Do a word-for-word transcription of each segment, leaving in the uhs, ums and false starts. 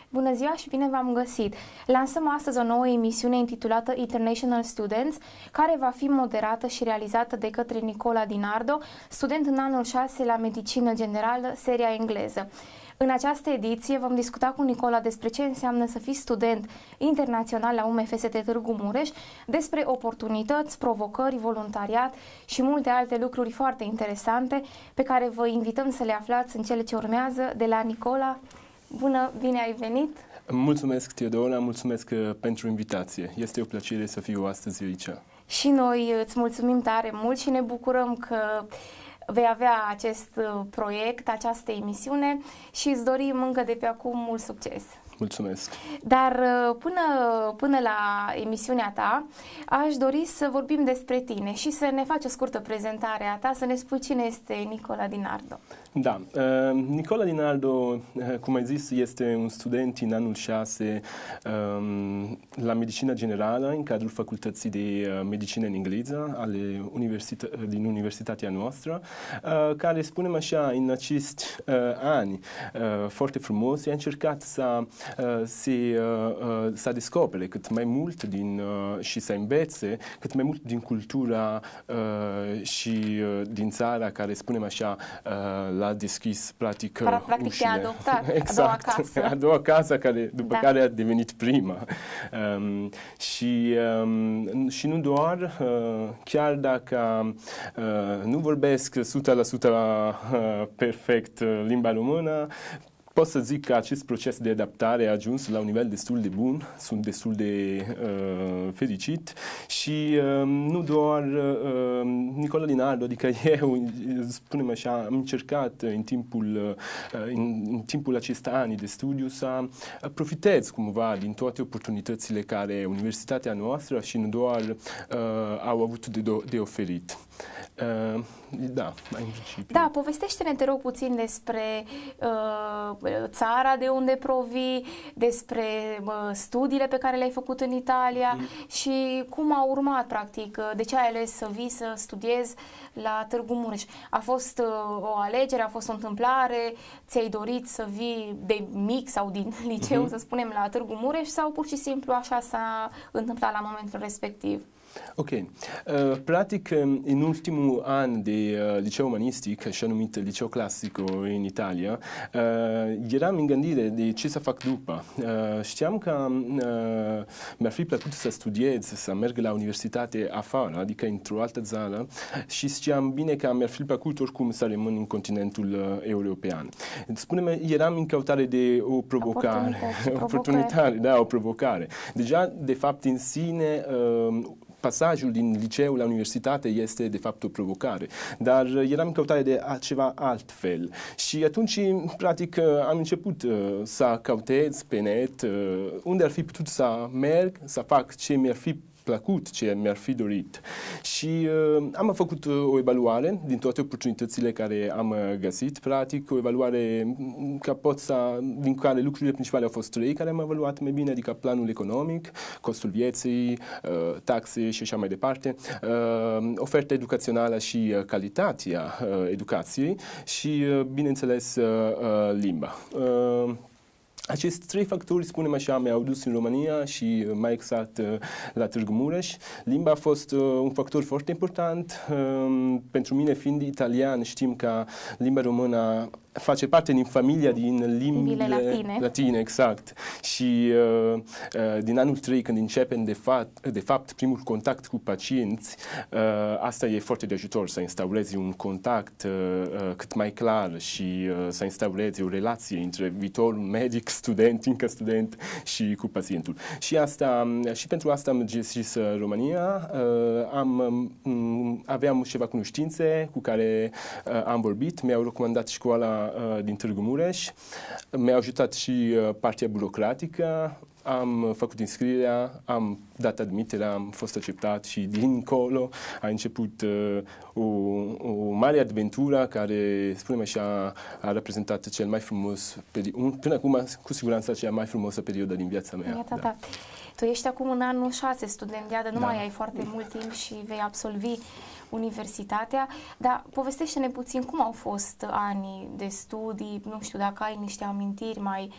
Bună ziua și bine v-am găsit! Lansăm astăzi o nouă emisiune intitulată International Students, care va fi moderată și realizată de către Nicola Dinardo, student în anul șase la Medicină Generală, seria engleză. În această ediție vom discuta cu Nicola despre ce înseamnă să fii student internațional la U M F S T Târgu Mureș, despre oportunități, provocări, voluntariat și multe alte lucruri foarte interesante pe care vă invităm să le aflați în cele ce urmează de la Nicola. Bună, bine ai venit! Mulțumesc, Teodora, mulțumesc pentru invitație. Este o plăcere să fiu astăzi aici. Și noi îți mulțumim tare mult și ne bucurăm că vei avea acest proiect, această emisiune și îți dorim încă de pe acum mult succes. Mulțumesc! Dar până, până la emisiunea ta, aș dori să vorbim despre tine și să ne faci o scurtă prezentare a ta, să ne spui cine este Nicola Dinardo. Da, uh, Nicola Dinardo, uh, cum ai zis, este un student în anul șase um, la Medicină Generală, în cadrul Facultății de uh, Medicină în engleză ale universită din universitatea noastră, uh, care, spunem așa, în acești uh, ani uh, foarte frumos, a încercat să să, să descopere cât mai mult din, și să învețe cât mai mult din cultura și din țara care, spunem așa, l-a deschis practic Practic ușile. te-a adoptat, exact. a doua casă. A doua casă, care, după da. care a devenit prima. Um, și, um, și nu doar, uh, chiar dacă uh, nu vorbesc o sută la sută perfect limba română, pot să zic că acest proces de adaptare a ajuns la un nivel destul de bun, sunt destul de uh, fericit și uh, nu doar uh, Nicola Dinardo, adică eu, spunem așa, am încercat în timpul, uh, în, în timpul acestor ani de studiu să profitez cumva din toate oportunitățile care universitatea noastră și nu doar uh, au avut de, de oferit. Uh, da, mai în principiu. Da, povestește-ne, te rog, puțin despre uh, țara de unde provii, despre uh, studiile pe care le-ai făcut în Italia mm. și cum a urmat, practic, de ce ai ales să vii să studiezi la Târgu Mureș. A fost uh, o alegere, a fost o întâmplare, ți-ai dorit să vii de mic sau din liceu, mm-hmm. să spunem, la Târgu Mureș sau pur și simplu așa s-a întâmplat la momentul respectiv? Ok. Uh, practic, în ultimul an de uh, liceu umanistic, așa numit liceu clasico în Italia, uh, eram în gândire de ce să fac după. Uh, știam că uh, mi-ar fi plăcut să studiez, să merg la universitate afară, adică într-o altă țară, și știam bine că mi-ar fi plăcut oricum să rămân în continentul uh, european. Spune-mi, eram în căutare de o provocare. Oportunitate, da, o provocare. Deja, de fapt, în sine, uh, pasajul din liceu la universitate este, de fapt, o provocare. Dar eram în căutare de ceva altfel. Și atunci, practic, am început uh, să cautez pe net uh, unde ar fi putut să merg, să fac ce mi-ar fi plăcut, ce mi-ar fi dorit. Și uh, am făcut uh, o evaluare din toate oportunitățile care am uh, găsit, practic, o evaluare ca pot să, din care lucrurile principale au fost trei, care am evaluat mai bine, adică planul economic, costul vieții, uh, taxe și așa mai departe, uh, oferta educațională și uh, calitatea uh, educației și, uh, bineînțeles, uh, uh, limba. Uh, Acești trei factori, spunem așa, mi-au dus în România și mai exact la Târgu Mureș. Limba a fost uh, un factor foarte important. Uh, pentru mine, fiind italian, știm că limba română face parte din familia din limbile latine. latine, exact. Și uh, uh, din anul trei, când începem de fapt, de fapt primul contact cu pacienți, uh, asta e foarte de ajutor, să instaurezi un contact uh, uh, cât mai clar și uh, să instaurezi o relație între viitorul medic, student, încă student și cu pacientul. Și, asta, și pentru asta am decis România, uh, am, um, aveam ceva cunoștințe cu care uh, am vorbit, mi-au recomandat școala din Târgu Mureș, mi-a ajutat și partea burocratică, am făcut înscrierea, am dat admiterea, am fost acceptat și dincolo a început uh, o, o mare aventură care, spunem așa, a reprezentat cel mai frumos, până acum, cu siguranță, cea mai frumoasă perioadă din viața mea. Iată, da. Da. Tu ești acum în anul șase student, iată, nu da. mai ai foarte mult timp și vei absolvi universitatea, dar povestește-ne puțin cum au fost anii de studii, nu știu dacă ai niște amintiri mai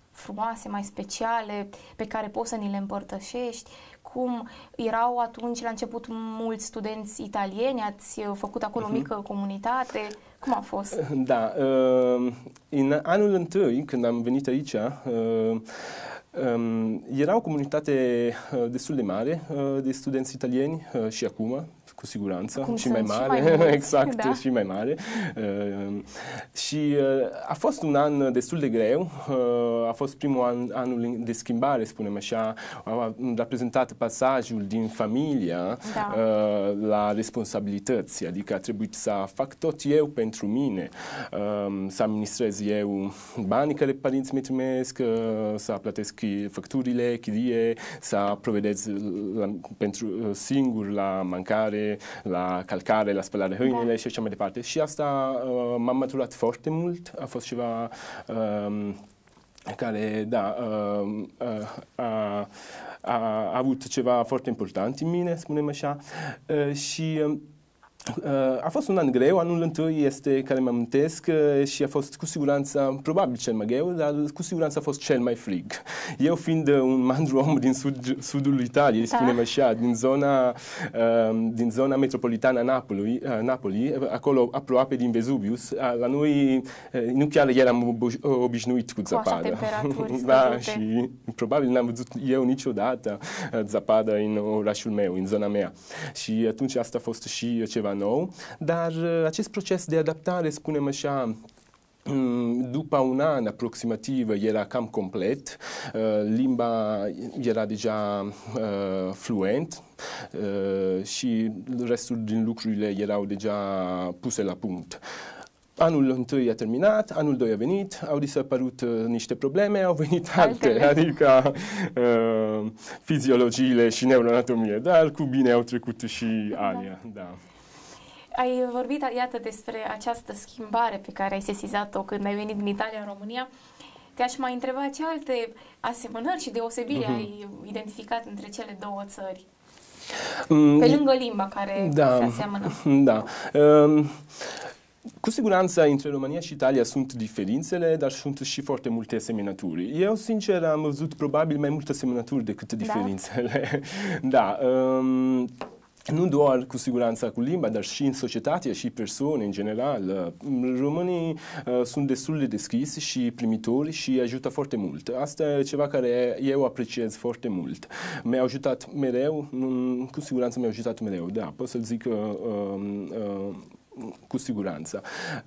frumoase, mai speciale, pe care poți să ni le împărtășești? Cum erau atunci, la început, mulți studenți italieni? Ați făcut acolo o mică comunitate? Cum a fost? Da, uh, în anul întâi, când am venit aici, uh, um, era o comunitate uh, destul de mare uh, de studenți italieni uh, și acum, cu siguranță, Acum și mai mare, și mai mulți, exact, da. și mai mare. Uh, și uh, a fost un an destul de greu, uh, a fost primul an, anul de schimbare, spunem așa, a reprezentat pasajul din familia Da. uh, la responsabilități, adică a trebuit să fac tot eu pentru mine, uh, să administrez eu banii care părinții mi trimesc, uh, să plătesc facturile, chirie, să provedez la, pentru uh, singur la mâncare, la calcare, la spălare hainele, da, și așa mai departe. Și asta uh, m-a maturat foarte mult. A fost ceva uh, care, da, uh, uh, a, a avut ceva foarte important în mine, spunem așa. Uh, și uh, a fost un an greu, anul întâi este care mă amintesc și a fost cu siguranță, probabil cel mai greu, dar cu siguranță a fost cel mai frig. Eu fiind un mandru om din sud, sudul Italiei, da, spunem așa, din zona, din zona metropolitană a Napoli, Napoli, acolo aproape din Vesuvius, la noi nu chiar eram obișnuit cu zăpadă. Cu așa temperaturi da, și probabil n-am văzut eu niciodată zăpadă în orașul meu, în zona mea. Și atunci asta a fost și ceva nou, dar acest proces de adaptare, spunem așa, după un an aproximativ era cam complet, limba era deja fluent și restul din lucrurile erau deja puse la punct. Anul întâi a terminat, anul doi a venit, au dispărut uh, niște probleme, au venit alte, adică uh, fiziologiile și neuroanatomie, dar cu bine au trecut și anii, da. Ai vorbit, iată, despre această schimbare pe care ai sesizat-o când ai venit din Italia în România. Te-aș mai întreba ce alte asemănări și deosebiri uh-huh. ai identificat între cele două țări? Pe lângă limba care da, se aseamănă. Da. Um, Cu siguranță, între România și Italia sunt diferențele, dar sunt și foarte multe asemănături. Eu, sincer, am văzut probabil mai multe asemănături decât diferențele. Da. da um, Nu doar cu siguranța cu limba, dar și în societate și persoane în general. Românii uh, sunt destul de deschiși și primitori și ajută foarte mult. Asta e ceva care eu apreciez foarte mult. Mi-a ajutat mereu, cu siguranță mi-a ajutat mereu, da, pot să-l zic uh, uh, cu siguranță.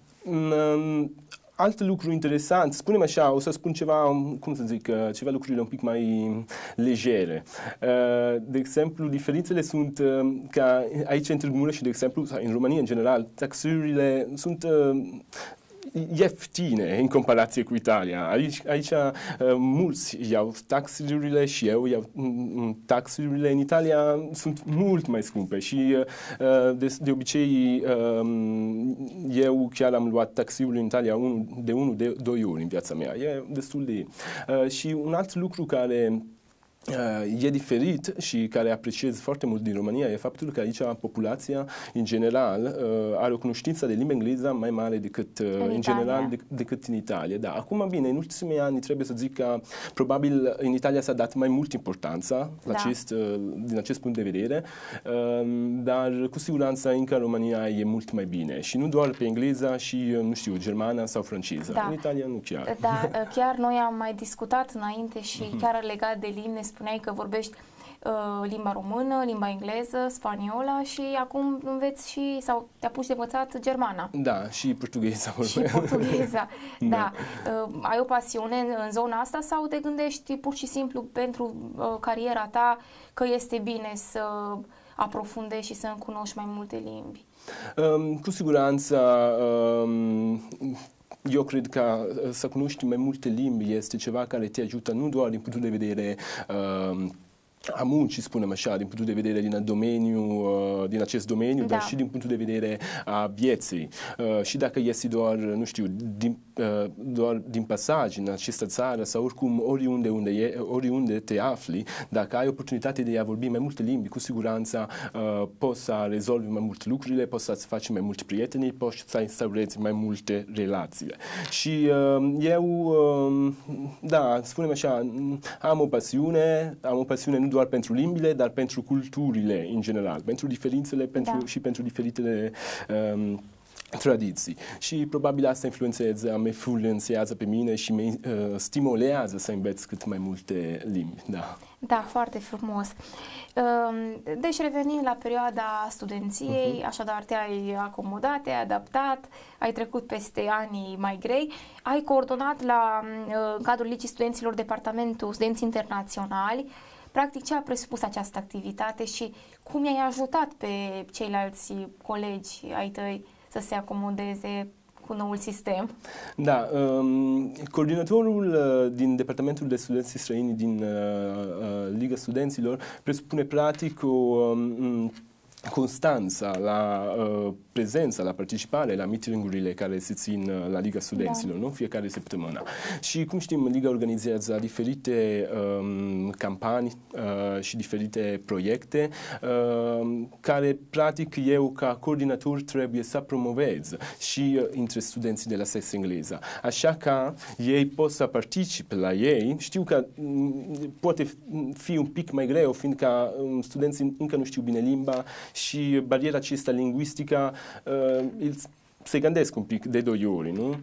Alt lucru interesant, spunem așa, o să spun ceva, cum să zic, ceva lucrurile un pic mai legere. De exemplu, diferențele sunt ca aici în Târgu Mureș, de exemplu, în România în general, taxurile sunt ieftine în comparație cu Italia. Aici, aici uh, mulți iau taxurile și eu iau um, taxurile. În Italia sunt mult mai scumpe și uh, de, de obicei uh, eu chiar am luat taxiul în Italia un, de unul, de doi ori în viața mea. E destul de... Uh, și un alt lucru care Uh, e diferit și care apreciez foarte mult din România e faptul că aici populația, în general, uh, are o cunoștință de limba engleză mai mare decât, uh, în, în general, de, decât în Italia. Da. Acum, bine, în ultimii ani trebuie să zic că probabil în Italia s-a dat mai mult importanță da. acest, uh, din acest punct de vedere, uh, dar cu siguranță încă în România e mult mai bine. Și nu doar pe engleză și, nu știu, germană sau franceză. Da. În Italia nu chiar. Da, chiar noi am mai discutat înainte și chiar legat de limbi, spuneai că vorbești uh, limba română, limba engleză, spaniola și acum înveți și, sau te apuci de învățat germana. Da, și portugheza. Și portugheza, da. da. Uh, ai o pasiune în, în zona asta sau te gândești pur și simplu pentru uh, cariera ta că este bine să aprofundezi și să cunoști mai multe limbi? Um, cu siguranță... Um, Eu cred că să cunoști mai multe limbi este ceva care te ajută nu doar din punctul de vedere uh, a muncii, spunem așa, din punctul de vedere din domeniu, uh, din acest domeniu, da. dar și din punctul de vedere a vieții. Uh, și dacă este doar, nu știu, din uh, doar din pasaj în această țară sau oricum oriunde, unde e, oriunde te afli, dacă ai oportunitatea de a vorbi mai multe limbi, cu siguranță uh, poți să rezolvi mai multe lucrurile, poți să-ți faci mai mulți prieteni, poți să instaurezi mai multe relații. Și uh, eu, uh, da, spunem așa, am o pasiune, am o pasiune nu doar pentru limbile, dar pentru culturile în general, pentru diferențele pentru, da. și pentru diferitele um, tradiții. Și probabil asta influențează, mă influențează pe mine și mă uh, stimulează să înveț cât mai multe limbi. Da. Da, foarte frumos. Deci revenind la perioada studenției, uh-huh. așadar te-ai acomodat, te-ai adaptat, ai trecut peste anii mai grei, ai coordonat la, în cadrul Ligii Studenților Departamentul Studenți Internaționali. Practic, ce a presupus această activitate și cum i-ai ajutat pe ceilalți colegi ai tăi să se acomodeze cu noul sistem? Da, um, coordonatorul uh, din Departamentul de Studenți Străini din uh, uh, Liga Studenților presupune practic o um, constanța la uh, prezența, la participare la meeting-urile care se țin uh, la Liga Studenților, da. nu? Fiecare săptămână. Și cum știm, Liga organizează diferite um, campanii uh, și diferite proiecte uh, care, practic, eu, ca coordonator, trebuie să promovez și uh, între studenții de la secția engleză. Așa că ei pot să participe la ei. Știu că um, poate fi un pic mai greu, fiindcă um, studenții încă nu știu bine limba și bariera aceasta lingvistică uh, se gândesc un pic de doi ori, nu?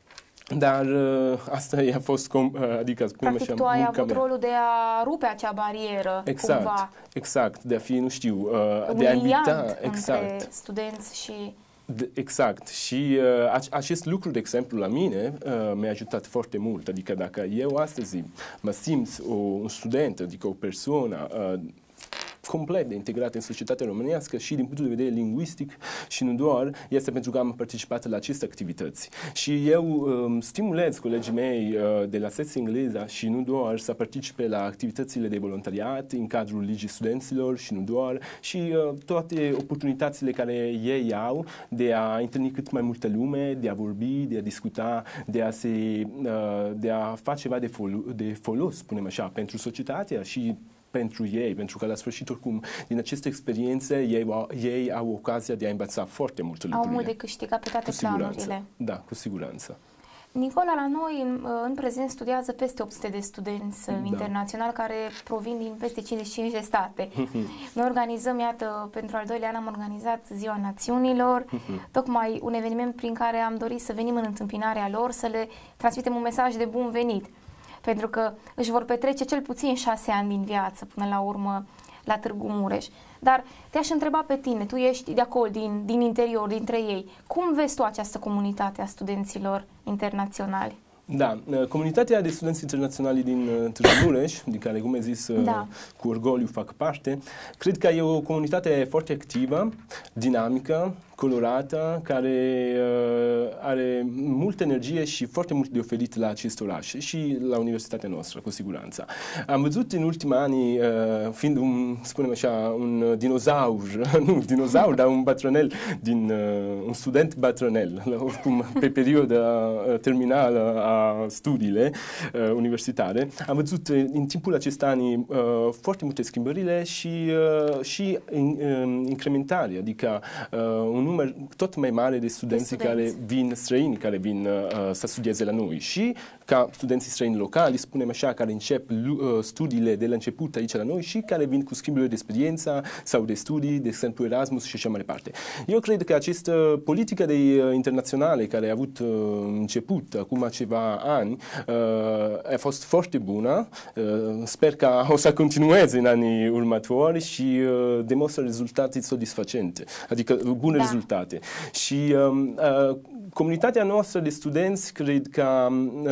Dar uh, asta a fost, com, uh, adică spunem Practic, așa, tu ai avut mea. rolul de a rupe acea barieră, exact, cumva. Exact, de a fi, nu știu, uh, de a invita, exact. Între studenți și... De, exact. Și uh, acest lucru, de exemplu, la mine uh, mi-a ajutat foarte mult. Adică dacă eu astăzi mă simt o, un student, adică o persoană uh, complet de integrat în societatea românească și din punctul de vedere lingvistic și nu doar, este pentru că am participat la aceste activități. Și eu um, stimulez colegii mei uh, de la secția engleză și nu doar să participe la activitățile de voluntariat în cadrul Ligii Studenților și nu doar, și uh, toate oportunitățile care ei au de a întâlni cât mai multă lume, de a vorbi, de a discuta, de a, se, uh, de a face ceva de, fol- de folos, spunem așa, pentru societatea și pentru ei, pentru că la sfârșit, oricum, din aceste experiențe, ei au, ei au ocazia de a învăța foarte multe lucruri. Au mult de câștigat pe toate cu planurile. Da, cu siguranță. Nicola, la noi, în, în prezent, studiază peste opt sute de studenți da. internaționali care provin din peste cincizeci și cinci de state. Noi organizăm, iată, pentru al doilea an am organizat Ziua Națiunilor, tocmai un eveniment prin care am dorit să venim în întâmpinarea lor, să le transmitem un mesaj de bun venit. Pentru că își vor petrece cel puțin șase ani din viață până la urmă la Târgu Mureș. Dar te-aș întreba pe tine, tu ești de acolo, din, din interior, dintre ei. Cum vezi tu această comunitate a studenților internaționali? Da, comunitatea de studenți internaționali din Târgu Mureș, din care, cum ai zis, da. cu orgoliu fac parte, cred că e o comunitate foarte activă, dinamică, colorată, care uh, are multă energie și foarte mult de oferit la acest oraș și la universitatea noastră, cu siguranță. Am văzut în ultimii ani, uh, fiind un, spunem așa, un dinozaur, nu dinozaur, dar un bătrânel, din, uh, un student bătrânel, oricum pe perioada terminală a studiile uh, universitare, am văzut uh, în timpul acestor ani uh, foarte multe schimbările și, uh, și in, uh, incrementare, adică uh, un număr tot mai mare de studenți, de studenți. care vin străini, care vin uh, să studieze la noi. Și ca studenții străini locali, spunem așa, care încep uh, studiile de la început aici la noi și care vin cu schimburile de experiență sau de studii, de exemplu Erasmus și așa mai departe. Eu cred că această politică de uh, internaționale care a avut uh, început acum ceva ani uh, a fost foarte bună. Uh, sper că o să continueze în anii următori și uh, demonstră rezultate satisfacente, adică bune da. rezultate. Și um, uh, comunitatea noastră de studenți, cred că,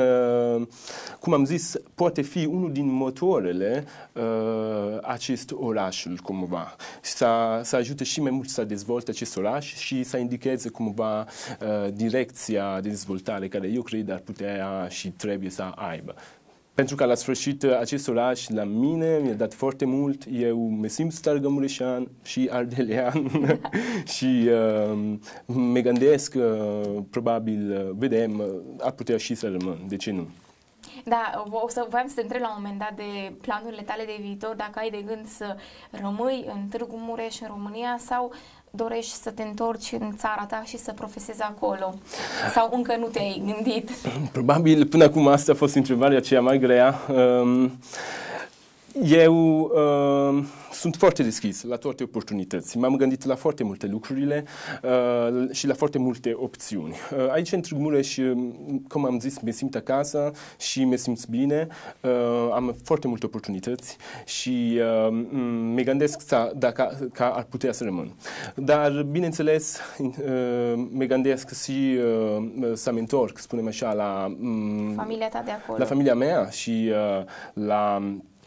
uh, cum am zis, poate fi unul din motoarele uh, acest orașul, cumva. Să, să ajute și mai mult să dezvolte acest oraș și să indicheze, cumva, uh, direcția de dezvoltare care eu cred ar putea și trebuie să aibă. pentru că la sfârșit acest oraș la mine mi-a dat foarte mult. Eu mă simt stargămureșan și ardelean și uh, mă gândesc, uh, probabil, uh, vedem, uh, ar putea și să rămân. De ce nu? Da, o să voiam să te întreb la un moment dat de planurile tale de viitor, dacă ai de gând să rămâi în Târgu Mureș, în România, sau dorești să te întorci în țara ta și să profesezi acolo? Sau încă nu te-ai gândit? Probabil până acum asta a fost întrebarea cea mai grea. Um, eu uh, sunt foarte deschis la toate oportunități. M-am gândit la foarte multe lucrurile uh, și la foarte multe opțiuni. Uh, aici, în Târgu Mureș, cum am zis, mă simt acasă și mă simt bine. Uh, am foarte multe oportunități și uh, mă gândesc să, dacă că ar putea să rămân. Dar, bineînțeles, uh, mă gândesc și uh, să mă întorc, spunem așa, la um, familia ta de acolo. La familia mea și uh, la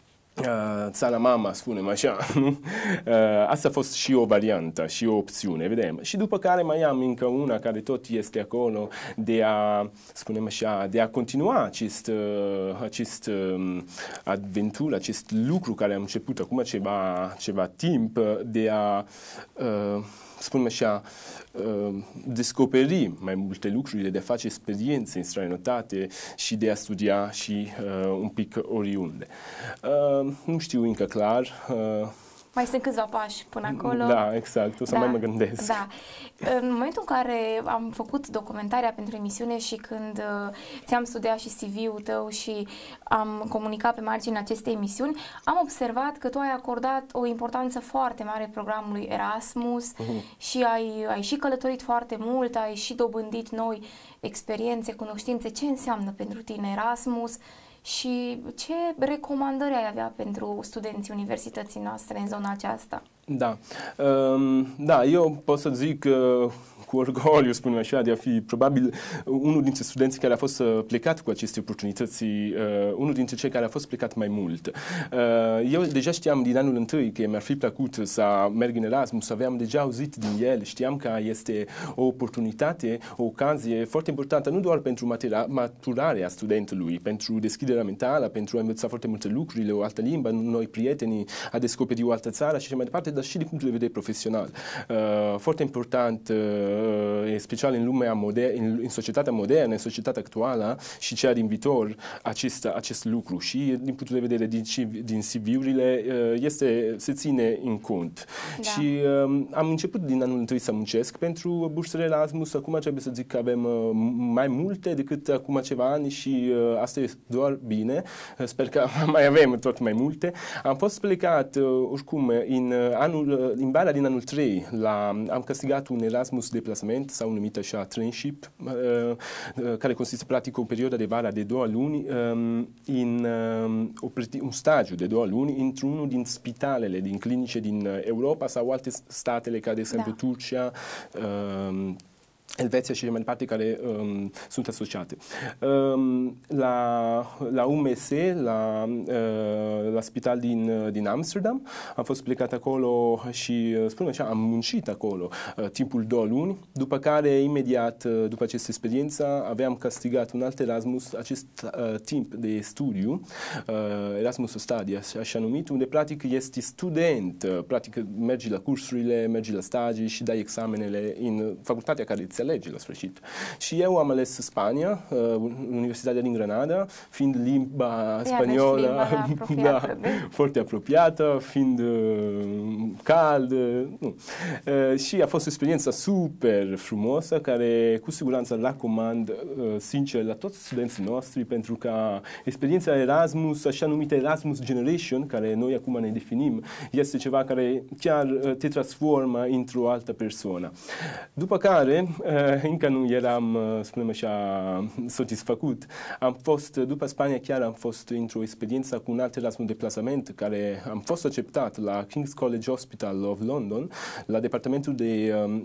Uh, țara mama, spunem așa. uh, asta a fost și o variantă, și o opțiune, vedem. Și după care mai am încă una care tot este acolo de a, spunem așa, de a continua acest, uh, acest uh, aventură, acest lucru care am început acum ceva, ceva timp, de a uh, spunem așa, uh, descoperi mai multe lucruri, de a face experiențe în străinătate și de a studia și uh, un pic oriunde. Uh, nu știu încă clar. Uh, Mai sunt câțiva pași până acolo. Da, exact. O să da, mai mă gândesc. Da. În momentul în care am făcut documentarea pentru emisiune și când uh, ți-am studiat și C V-ul tău și am comunicat pe marginea acestei emisiuni, am observat că tu ai acordat o importanță foarte mare programului Erasmus uh-huh. și ai, ai și călătorit foarte mult, ai și dobândit noi experiențe, cunoștințe. Ce înseamnă pentru tine Erasmus? Și ce recomandări ai avea pentru studenții universității noastre în zona aceasta? Da, um, da, eu pot să zic uh, cu orgoliu, spunem așa, de a fi probabil unul dintre studenții care a fost plecat cu aceste oportunități, uh, unul dintre cei care a fost plecat mai mult. Uh, eu deja știam din anul întâi că mi-ar fi plăcut să merg în Erasmus, aveam deja auzit din el, știam că este o oportunitate, o ocazie foarte importantă, nu doar pentru maturarea studentului, pentru deschiderea mentală, pentru a învăța foarte multe lucruri, o altă limbă, noi prieteni, a descoperi o altă țară și așa mai departe, dar și din punct de vedere profesional. Uh, foarte important, uh, special în lumea modernă, în, în societatea modernă, în societatea actuală și cea din viitor, acest, acest lucru. Și din punctul de vedere din, din C V-urile, uh, este, se ține în cont. Da. Și uh, am început din anul întâi să muncesc pentru bursele Erasmus. Acum trebuie să zic că avem uh, mai multe decât acum ceva ani și uh, asta este doar bine. Uh, sper că mai avem tot mai multe. Am fost plecat, uh, oricum, în uh, anul, în vara din anul trei, la, am câștigat un Erasmus de plasament, sau numit așa trainship, uh, uh, care consistă practic o perioadă de vară de două luni, um, în uh, un stagiu de două luni într-unul din spitalele, din clinice din Europa sau alte statele, ca de exemplu da. Turcia, uh, Elveția și mai departe, care um, sunt asociate. Um, la, la U M S, la, uh, la spital din, din Amsterdam, am fost plecat acolo și, spun așa, am muncit acolo uh, timpul două luni, după care, imediat, uh, după această experiență, aveam câștigat un alt Erasmus, acest uh, timp de studiu, uh, Erasmus Studia, așa numit, unde, practic, este student, uh, practic, mergi la cursurile, mergi la stagii și dai examenele în facultatea care îți alege la sfârșit. Și eu am ales Spania, uh, Universitatea din Granada, fiind limba spaniolă limba apropiată, da, foarte apropiată, fiind uh, cald. Uh, nu. Uh, și a fost o experiență super frumoasă, care cu siguranță la recomand uh, sincer la toți studenții noștri, pentru că experiența Erasmus, așa numită Erasmus Generation, care noi acum ne definim, este ceva care chiar uh, te transformă într-o altă persoană. După care, uh, încă nu eram, spunem așa, satisfăcut. Am fost, după Spania, chiar am fost într-o experiență cu un alt Erasmus de plasament, care am fost acceptat la King's College Hospital of London, la departamentul de uh,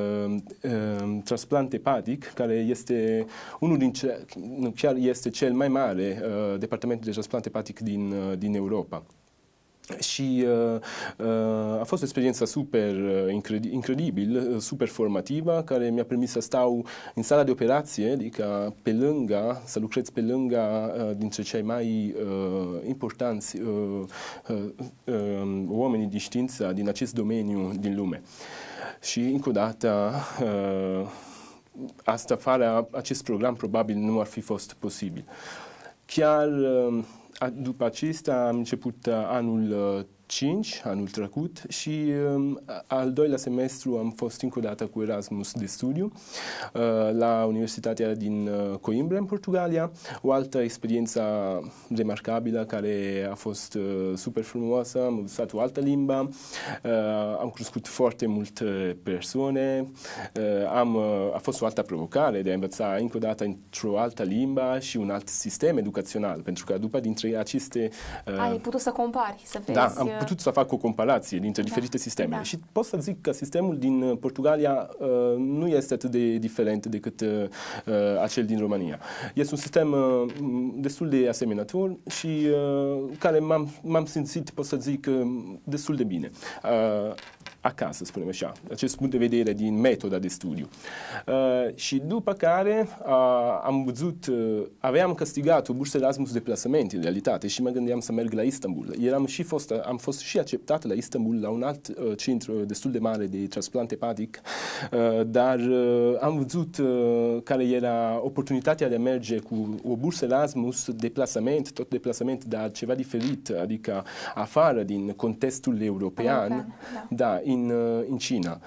uh, transplant hepatic, care este unul din ce, chiar este cel mai mare uh, departament de transplant hepatic din, uh, din Europa. Și uh, uh, a fost o experiență super uh, incredibil, super formativă, care mi-a permis să stau în sala de operație, adică pe lângă, să lucrez pe lângă uh, dintre cei mai uh, importanți uh, uh, uh, oamenii de știință din acest domeniu din lume. Și încă o dată, uh, asta fără acest program probabil nu ar fi fost posibil. Chiar uh, după acesta am început anul cinci, anul trecut, și um, al doilea semestru am fost încă o dată cu Erasmus de studiu uh, la Universitatea din uh, Coimbra, în Portugalia. O altă experiență remarcabilă care a fost uh, super frumoasă. Am învățat o altă limbă, uh, am cunoscut foarte multe persoane, uh, am, uh, a fost o altă provocare de a învăța încă o dată într-o altă limbă și un alt sistem educațional, pentru că după dintre aceste... Uh, Ai putut să compari, să vezi... Da, am putut să fac o comparație dintre da, diferite sisteme. Da. Și pot să zic că sistemul din Portugalia uh, nu este atât de diferent decât uh, acel din România. Este un sistem uh, destul de asemănător și uh, care m-am simțit, pot să zic, uh, destul de bine. Uh, acasă, să spunem așa, acest punct de vedere din metoda de studiu. Uh, și după care uh, am văzut, uh, aveam câștigat o bursă Erasmus de plasament, în realitate, și mă gândeam să merg la Istanbul. Eram și fost, am fost și acceptat la Istanbul, la un alt uh, centru destul de mare de transplant hepatic, uh, dar uh, am văzut uh, care era oportunitatea de a merge cu o bursă Erasmus de plasament, tot de plasament, dar ceva diferit, adică afară din contextul european, european da. Da, în, în China,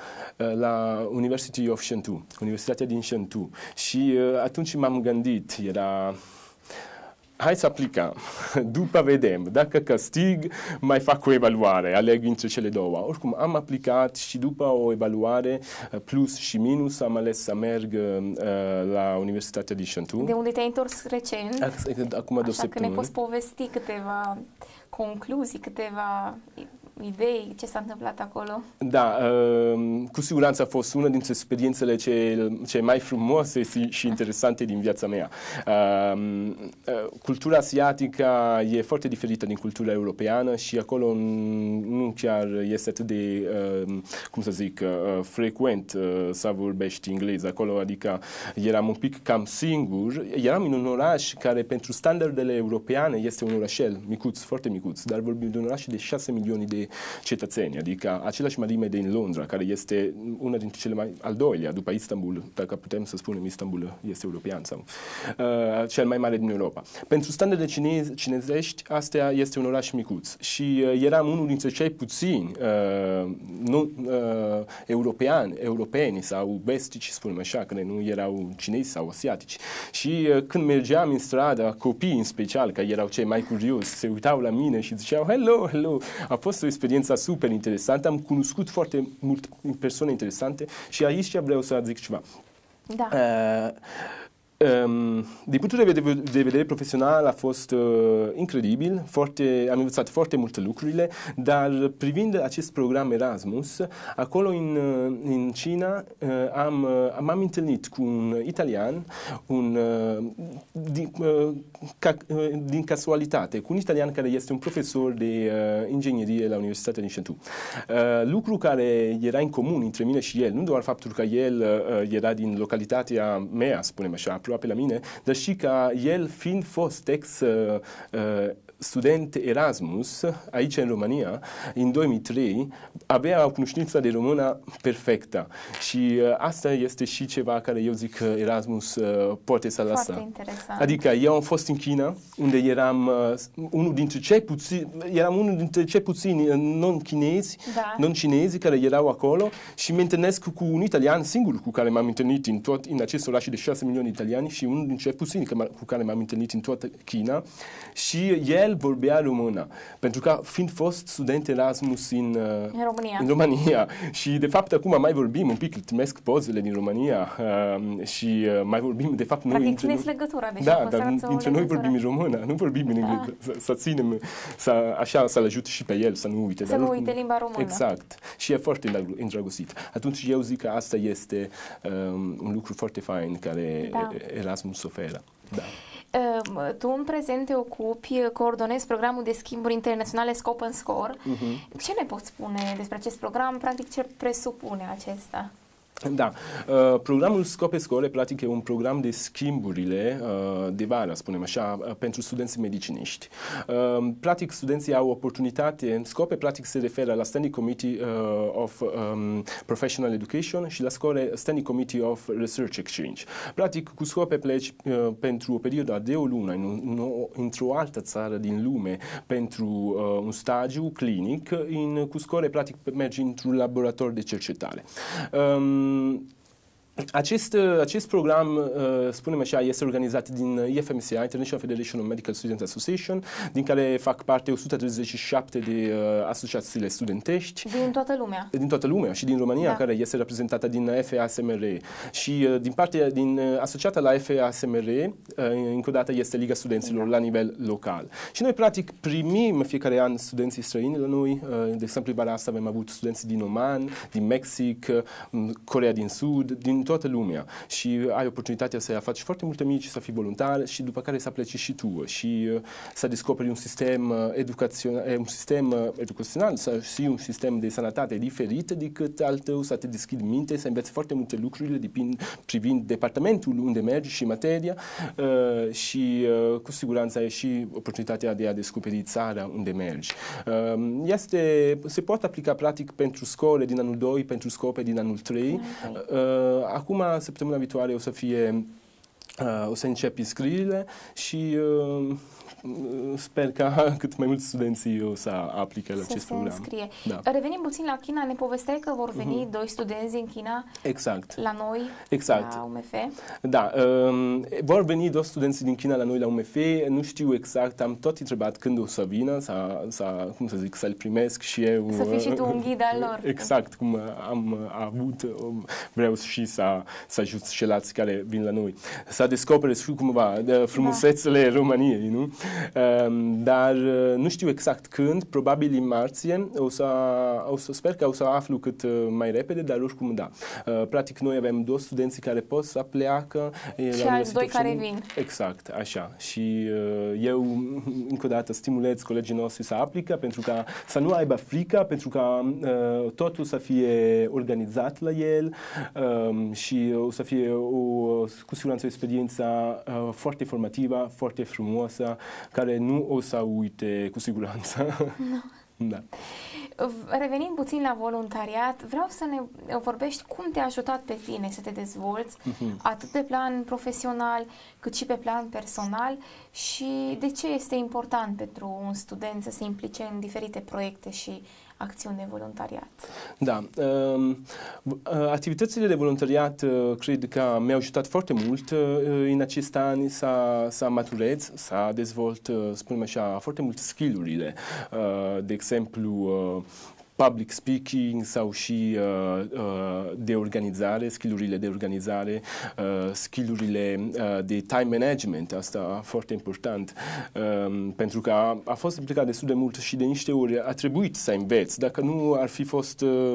la University of Chengdu, Universitatea din Chengdu. Și atunci m-am gândit, era... Hai să aplicăm. După vedem. Dacă câștig, mai fac o evaluare. Aleg între cele două. Oricum, am aplicat și după o evaluare, plus și minus, am ales să merg uh, la Universitatea din Chengdu. De unde te-ai întors recent. Acum două Așa săptămâni. că ne poți povesti câteva concluzii, câteva idei, ce s-a întâmplat acolo? Da, uh, cu siguranță a fost una dintre experiențele cele ce mai frumoase și interesante din viața mea. Uh, uh, cultura asiatică e foarte diferită din cultura europeană și acolo nu chiar este atât de, uh, cum să zic, uh, frecvent uh, să vorbești engleză acolo, adică eram un pic cam singur. Eram în un oraș care pentru standardele europeane este un orașel micuț, foarte micuț, dar vorbim de un oraș de șase milioane de cetățeni, adică același mărime din Londra, care este una dintre cele mai, al doilea, după Istanbul, dacă putem să spunem Istanbul este european sau uh, cel mai mare din Europa. Pentru standarde cineze, cinezești, astea este un oraș micuț și uh, eram unul dintre cei puțini uh, nu, uh, europeani, europeni sau vestici, spunem așa, că nu erau cinezi sau asiatici. Și uh, când mergeam în stradă, copiii în special, că erau cei mai curioși, se uitau la mine și ziceau hello, hello. A fost o experiență super interesantă, am cunoscut foarte mult persoane interesante și aici vreau să zic ceva. Da. Uh, Um, din punctul de vedere, de vedere profesional a fost uh, incredibil, foarte, am învățat foarte multe lucrurile, dar privind acest program Erasmus, acolo în, în China uh, am, uh, m-am întâlnit cu un italian, un, uh, din, uh, ca, uh, din casualitate, cu un italian care este un profesor de uh, inginerie la Universitatea din Chengdu. Uh, lucru care era în comun între mine și el, nu doar faptul că el uh, era din localitatea mea, spunem așa, aproape la mine, dar și că el, fiind fost ex uh, uh, student Erasmus aici în România, în două mii trei, avea o cunoștință de română perfectă. Și uh, asta este și ceva care eu zic că Erasmus uh, poate să lasă. Foarte interesant. Adică eu am fost în China, unde eram uh, unul dintre cei puțini, eram unul dintre cei puțini non-chinezi, da. non-chinezi care erau acolo și mă întâlnesc cu un italian singur cu care m-am întâlnit în tot în acest oraș de șase milioane italiani și unul dintre cei puțini cu care m-am întâlnit în toată China și el vorbea română, pentru că fiind fost student Erasmus în, în, România. în România și de fapt acum mai vorbim un pic, îl trimesc pozele din România uh, și uh, mai vorbim de fapt noi Practic între țineți legătura, deci da, dar între noi vorbim în română, nu vorbim în engleză, să, să ținem, să, așa să-l ajut și pe el să nu uite. Să nu uite limba română. Exact. Și e foarte îndrăgostit. Atunci eu zic că asta este um, un lucru foarte fain care da. Erasmus oferă. Da. tu în prezent te ocupi, coordonezi programul de schimburi internaționale Scope and Score. Uh-huh. Ce ne poți spune despre acest program? Practic, ce presupune acesta? Da, uh, programul Scope and Score, practic, e un program de schimburile uh, de vară, spunem așa, uh, pentru studenții mediciniști. Uh, practic, studenții au oportunitate, Scope, practic, se referă la Standing Committee uh, of um, Professional Education și la Score Standing Committee of Research Exchange. Practic, cu Scope pleci uh, pentru o perioadă de o lună într-o altă țară din lume pentru uh, un stagiu clinic, în, cu Score, practic, mergi într-un laborator de cercetare. Um, Acest, acest program, uh, spunem așa, este organizat din I F M C A, International Federation of Medical Students Association, din care fac parte o sută treizeci și șapte de uh, asociațiile studentești. Din toată lumea. Din toată lumea și din România, da. Care este reprezentată din F A S M R. Și uh, din partea, din, uh, asociată la F A S M R, uh, încă o dată este Liga Studenților, da. La nivel local. Și noi, practic, primim fiecare an studenții străini la noi. Uh, de exemplu, vara asta avem avut studenții din Oman, din Mexic, uh, Coreea din Sud, din toată lumea și ai oportunitatea să faci foarte multe mici, să fii voluntar și după care să pleci și tu și uh, să descoperi un sistem uh, educațional, un sistem uh, educațional, să și un sistem de sănătate diferit decât al tău, să te deschidi minte, să înveți foarte multe lucruri depind, privind departamentul unde mergi și materia uh, și uh, cu siguranță ai și oportunitatea de a descoperi țara unde mergi. Uh, este, se poate aplica practic pentru Score din anul doi, pentru Scope din anul trei. Uh, acum, săptămâna viitoare o să fie, uh, o să încep inscrierile și uh, sper ca cât mai mulți studenții o să aplice la acest program. Înscrie. Da. Revenim puțin la China, ne povesteai că vor veni uh-huh. doi studenți din China exact. La noi, exact. La U M F. Da, um, vor veni doi studenți din China la noi la U M F, nu știu exact, am tot întrebat când o să vină, să, să, cum să zic, să-l primesc și eu. Să fii și tu un ghid al lor. Exact, cum am avut, vreau și să, să ajut ceilalți care vin la noi. Să descopere și cumva frumusețele da. României, nu? Um, dar nu știu exact când, probabil în marție, o să, o să sper că o să aflu cât mai repede, dar oricum da. Uh, practic noi avem doi studenți care pot să pleacă. Și alți doi care vin. Exact, așa. Și uh, eu încă o dată stimulez colegii noștri să aplică pentru ca să nu aibă frică, pentru ca uh, totul să fie organizat la el um, și o să fie o, cu siguranță o experiență uh, foarte formativă, foarte frumoasă, care nu o să uite cu siguranță. No. Da. Revenind puțin la voluntariat, vreau să ne vorbești cum te-a ajutat pe tine să te dezvolți, uh-huh. atât pe plan profesional, cât și pe plan personal și de ce este important pentru un student să se implice în diferite proiecte și acțiuni de voluntariat. Da. Activitățile de voluntariat cred că mi-au ajutat foarte mult în acest an să, să maturez, să dezvolt, spunem așa, foarte multe skill-urile. De exemplu, public speaking sau și uh, uh, de organizare, skillurile de organizare, uh, skillurile uh, de time management, asta foarte important, uh, pentru că a, a fost implicat destul de mult și de niște ori a trebuit să înveți, dacă nu ar fi fost, uh,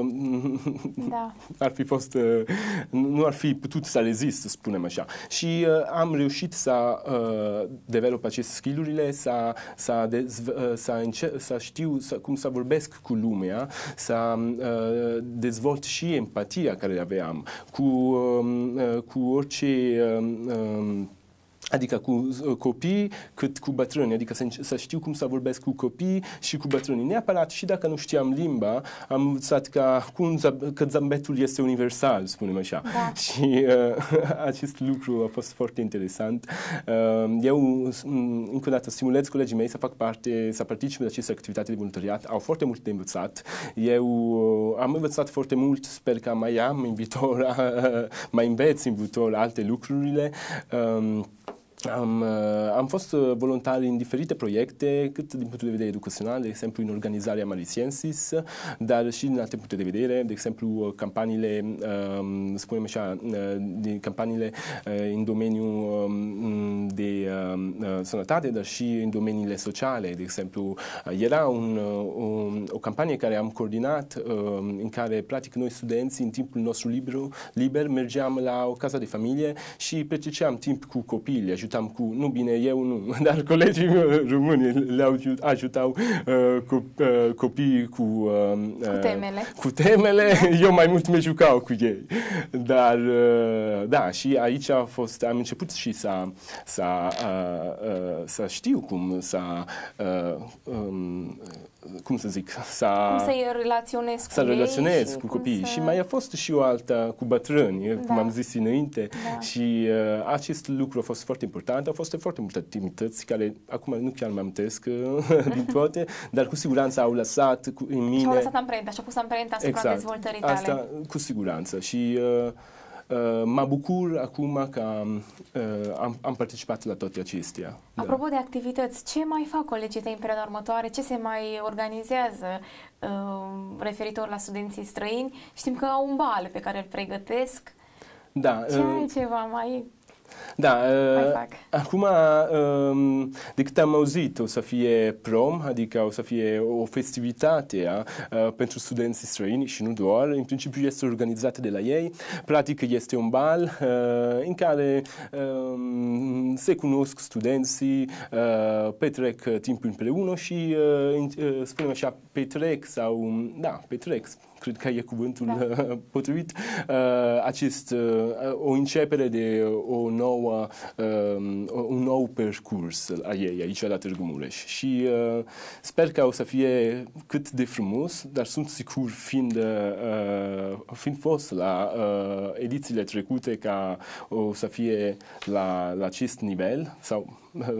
da. ar fi fost, uh, nu ar fi putut să rezist, să spunem așa. Și uh, am reușit să uh, develop aceste skillurile, să, să, dezv, uh, să, înce- să știu să, cum să vorbesc cu lumea, să uh, dezvolt și empatia care aveam cu, uh, cu orice uh, uh, adică cu copii cât cu bătrâni, adică să, să știu cum să vorbesc cu copii și cu bătrâni. Neapărat și dacă nu știam limba, am învățat că, că zâmbetul este universal, spunem așa. Da. Și uh, acest lucru a fost foarte interesant. Uh, eu, încă o dată, stimulez colegii mei să fac parte, să participe la aceste activitate de voluntariat. Au foarte mult de învățat. Eu uh, am învățat foarte mult, sper că mai am în viitor, uh, mai înveț în viitor alte lucrurile. Uh, Am, am fost voluntar în diferite proiecte, cât din punctul de vedere educațional, de exemplu în organizarea Mariciensis, dar și din alte puncte de vedere, de exemplu campaniile, spunem așa, din campaniile în domeniul de sănătate, dar și în domeniile sociale. De exemplu, era un, o, o campanie care am coordonat, în care, practic, noi studenți, în timpul nostru liber, liber mergeam la o casă de familie și petreceam timp cu copiii, ajutam ajutam cu, nu bine, eu nu, dar colegii români le ajutau uh, co uh, copiii cu, uh, cu temele. Cu temele, eu mai mult mă jucau cu ei. Dar, uh, da, și aici a fost, am început și să, să, uh, uh, să știu cum să, uh, um, cum să zic, să, cum să-i relaționez cu să ei relaționez și cu copiii. să... Și mai a fost și o altă cu bătrâni, da. cum am zis înainte. Da. Și uh, acest lucru a fost foarte important. Au fost foarte multe activități care acum nu chiar mă amintesc uh, din toate, dar cu siguranță au lăsat cu, în mine... Și-au lăsat amprenta, și-au pus amprenta asupra exact. dezvoltării tale. Asta cu siguranță. Și uh, uh, mă bucur acum că uh, am, am participat la toate acestea. Apropo da. de activități, ce mai fac colegii tăi în perioada următoare? Ce se mai organizează uh, referitor la studenții străini? Știm că au un bal pe care îl pregătesc. Da. Ce uh, altceva mai... Da, uh, acum, uh, de cât am auzit, o să fie prom, adică o să fie o festivitate uh, pentru studenții străini și nu doar. În principiu este organizată de la ei. Practic este un bal uh, în care uh, se cunosc studenții, uh, petrec timpul împreună și, uh, spunem așa, petrec sau, da, petrec. Cred că e cuvântul da. potrivit, uh, acest, uh, o începere de o nouă, uh, un nou percurs a ei aici la Târgu Mureș. Și uh, sper că o să fie cât de frumos, dar sunt sigur, fiind, uh, fiind fost la uh, edițiile trecute, că o să fie la, la acest nivel sau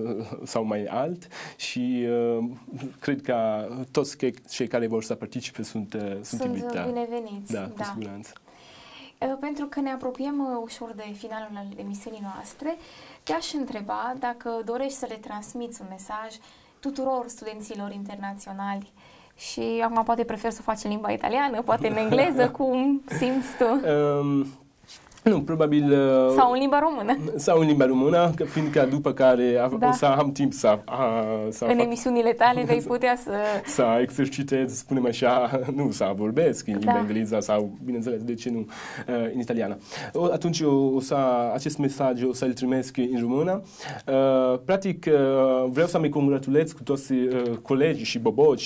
sau mai alt și uh, cred că toți cei care vor să participe sunt, uh, sunt, sunt invitați. bineveniți. Da, da, cu siguranță. Uh, pentru că ne apropiem uh, ușor de finalul emisiunii noastre, te-aș întreba dacă dorești să le transmiți un mesaj tuturor studenților internaționali. Și acum poate prefer să o faci în limba italiană, poate în engleză, cum simți tu? Um, Nu, probabil... Uh, sau în limba română. Sau în limba română, că, fiindcă după care a, da. o să am timp să... A, să în fac, emisiunile tale vei putea să... Să exercitez, spunem așa, nu, să vorbesc în limba da. engleză sau, bineînțeles, de ce nu, uh, în italiană. O, atunci o, o să, acest mesaj o să-l trimesc în română. Uh, practic, uh, vreau să mă congratulez cu toți uh, colegii și boboci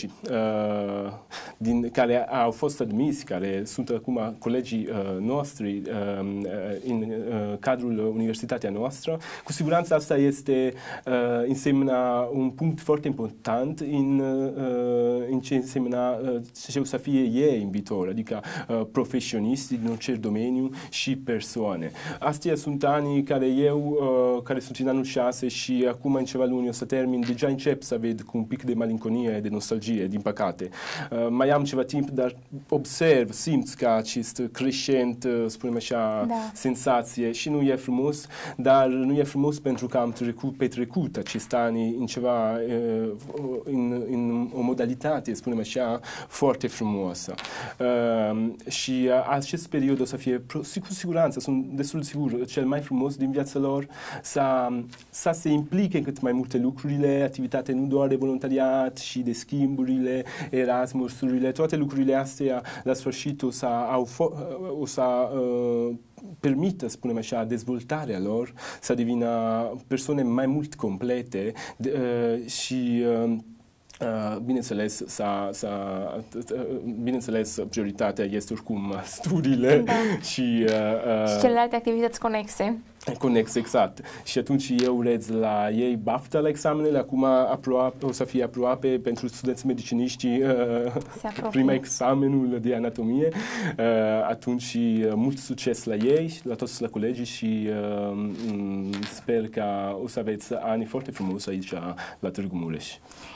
uh, din, care au fost admisi, care sunt acum colegii uh, noștri uh, în uh, cadrul universitatea noastră. Cu siguranță asta este uh, însemna un punct foarte important în, uh, în ce însemna uh, ce o să fie ei în viitor, adică uh, profesioniști din orice domeniu și persoane. Astea sunt anii care eu, uh, care sunt în anul șase și acum în ceva luni o să termin, deja încep să ved cu un pic de malinconie, de nostalgie, din păcate. Uh, mai am ceva timp, dar observ, simt că acest crescent, uh, spunem așa, da. sensație și nu e frumos, dar nu e frumos pentru că am trecut, petrecut acest ani în ceva, uh, în, în o modalitate, spunem așa, foarte frumoasă. Uh, și acest perioadă o să fie, cu siguranță, sunt destul de sigur, cel mai frumos din viața lor, să, să se implice cât mai multe lucrurile, activitate nu doar de voluntariat și de schimburile, Erasmusurile, toate lucrurile astea, la sfârșit o să, au, o să uh, permită, spunem așa, dezvoltarea lor, să devină persoane mai mult complete de, uh, și uh, Uh, bineînțeles, sa, sa, uh, bineînțeles, prioritatea este oricum studiile da. și, uh, uh, și celelalte activități conexe. Conex, exact. Și atunci eu urez la ei baftă la examenele, acum aproape, o să fie aproape pentru studenții mediciniști uh, prima examenul de anatomie. Uh, atunci uh, mult succes la ei, la toți la colegii și uh, sper că o să aveți ani foarte frumos aici la Târgu Mureș.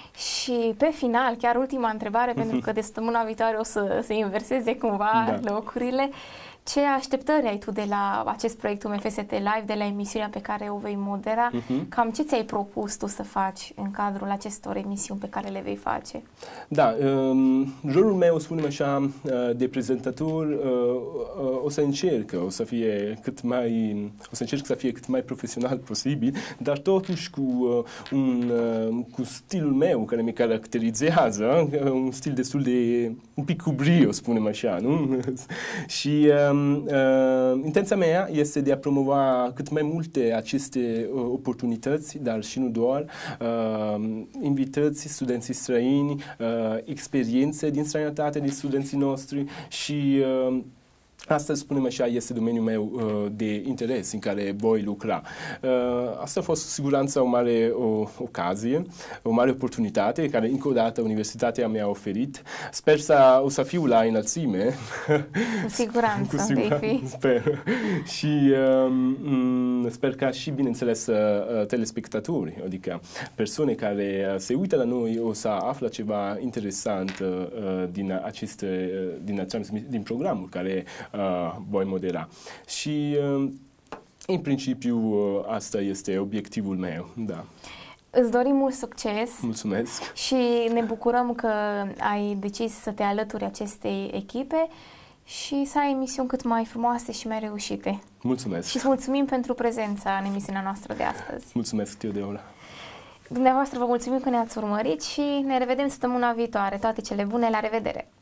Și pe final, chiar ultima întrebare, pentru că de săptămâna viitoare o să se inverseze cumva da. locurile. Ce așteptări ai tu de la acest proiect U M F S T Live, de la emisiunea pe care o vei modera? Uh-huh. Cam ce ți-ai propus tu să faci în cadrul acestor emisiuni pe care le vei face? Da, um, rolul meu, spunem așa, de prezentator, uh, uh, o să încerc, o să fie cât mai, o să încerc să fie cât mai profesional posibil, dar totuși cu uh, un uh, cu stilul meu care mi caracterizează, uh, un stil destul de un pic cu brio, spunem așa, nu? Și uh, um, uh, intenția mea este de a promova cât mai multe aceste uh, oportunități, dar și nu doar, uh, invitați studenții străini, uh, experiențe din străinătate de studenții noștri și uh, asta, spunem așa, este domeniul meu uh, de interes în care voi lucra. Uh, asta a fost cu siguranță o mare o, ocazie, o mare oportunitate care încă o dată universitatea mi-a oferit. Sper să o să fiu la înălțime. Cu siguranță, cu siguranță vei fi. Sper. Și um, sper ca și, bineînțeles, uh, telespectatori, adică persoane care se uită la noi o să află ceva interesant uh, din aceste, din, acest, din programul care Uh, voi modera. Și, uh, în principiu, uh, asta este obiectivul meu, da. Îți dorim mult succes. Mulțumesc. Și ne bucurăm că ai decis să te alături acestei echipe și să ai emisiuni cât mai frumoase și mai reușite. Mulțumesc. Și îți mulțumim pentru prezența în emisiunea noastră de astăzi. Mulțumesc, Teodeola. Dumneavoastră vă mulțumim că ne-ați urmărit și ne revedem săptămâna viitoare. Toate cele bune, la revedere!